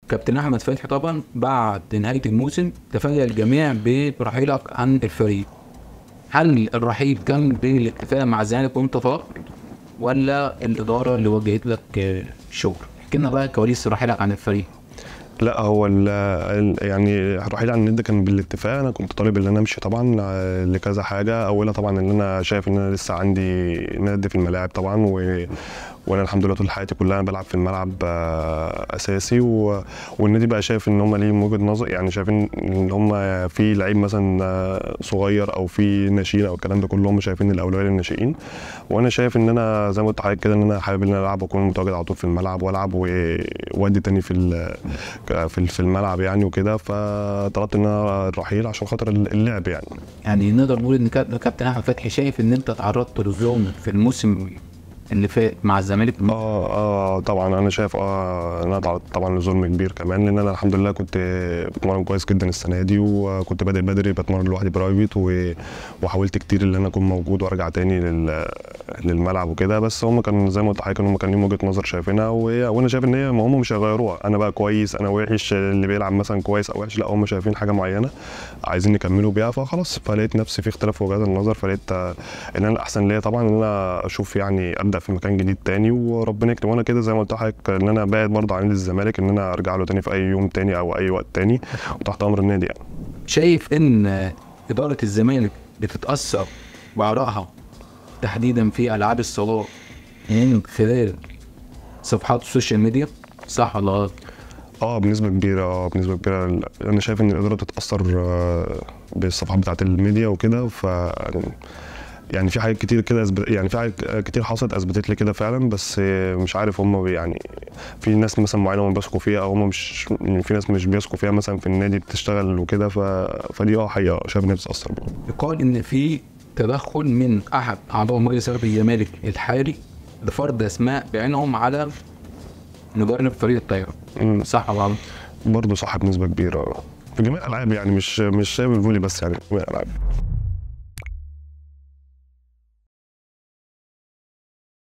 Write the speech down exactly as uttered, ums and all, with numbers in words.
كابتن احمد فتحي طبعا بعد نهايه الموسم تفاجأ الجميع برحيلك عن الفريق. هل الرحيل كان بالاتفاق مع الزمالك وانت طلبت، ولا الاداره اللي وجهت لك الشغل؟ احكي لنا بقى كواليس رحيلك عن الفريق. لا هو ال ال يعني الرحيل عن النادي كان بالاتفاق. انا كنت طالب ان انا امشي طبعا لكذا حاجه. اولها طبعا ان انا شايف ان انا لسه عندي نادي في الملاعب طبعا، و وانا الحمد لله طول حياتي كلها بلعب في الملعب اساسي، و... والنادي بقى شايف ان هم ليهم وجهه نظر، يعني شايفين ان هم في لعيب مثلا صغير او في ناشئين او الكلام ده كله، هم شايفين الاولويه للناشئين. وانا شايف ان انا زي ما قلت لحضرتك كده ان انا حابب ان انا العب واكون متواجد على طول في الملعب والعب وادي تاني في في في الملعب يعني وكده. فطلبت ان انا الرحيل عشان خاطر اللعب يعني. يعني نقدر نقول ان كابتن احمد فتحي شايف ان انت تعرضت للظلم في الموسم اللي فات مع الزمالك؟ اه اه طبعا انا شايف اه انا تعرضت طبعا لظلم كبير كمان، لان انا الحمد لله كنت بتمرن كويس جدا السنه دي، وكنت بادئ بدري بتمرن لوحدي برايفت، وحاولت كتير ان انا اكون موجود وارجع تاني لل للملعب وكده. بس هم كانوا زي ما قلت لحضرتك ان هم كان ليهم وجهه نظر شايفينها، وانا شايف ان هي هم مش هيغيروها. انا بقى كويس انا وحش، اللي بيلعب مثلا كويس او وحش، لا هم شايفين حاجه معينه عايزين يكملوا بيها، فخلاص. فلقيت نفسي في اختلاف وجهات النظر، فلقيت ان انا الاحسن ليا طبعا ان انا اشوف يعني ابدا في مكان جديد تاني وربنا يكرم. وانا كده زي ما قلت لحضرتك ان انا باعد برضه عن نادي الزمالك، ان انا ارجع له تاني في اي يوم تاني او اي وقت تاني وتحت امر النادي يعني. شايف ان اداره الزمالك بتتاثر بارائها تحديدا في العاب الصالات من خلال صفحات السوشيال ميديا، صح ولا غلط؟ اه بنسبه كبيره، اه بنسبه كبيره انا شايف ان الاداره بتتاثر بالصفحات بتاعه الميديا وكده. ف يعني في حاجات كتير كده يعني في حاجات كتير حصلت اثبتت لي كده فعلا، بس مش عارف هم يعني في ناس مثلا معينه هم بيثقوا فيها او هم مش، في ناس مش بيثقوا فيها مثلا في النادي بتشتغل وكده. ف... فدي اه حقيقه شايف ان هي بتتاثر. يقال ان في تدخل من احد اعضاء مجلس اداره الزمالك الحالي لفرض اسماء بعينهم على مدرب فريق الطايره، صح ولا غلط؟ برضه صح بنسبه كبيره في جميع الالعاب، يعني مش مش شايف الفولي بس، يعني في جميع الالعاب.